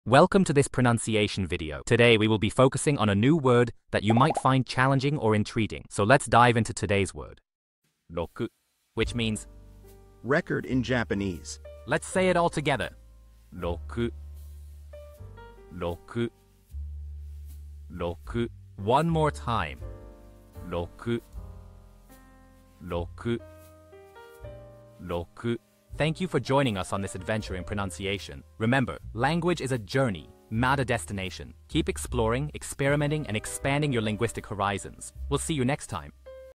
Welcome to this pronunciation video. Today we will be focusing on a new word that you might find challenging or intriguing. So let's dive into today's word. Roku, which means record in Japanese. Let's say it all together. Roku. Roku. Roku. One more time. Roku. Roku. Roku. Thank you for joining us on this adventure in pronunciation. Remember, language is a journey, not a destination. Keep exploring, experimenting, and expanding your linguistic horizons. We'll see you next time.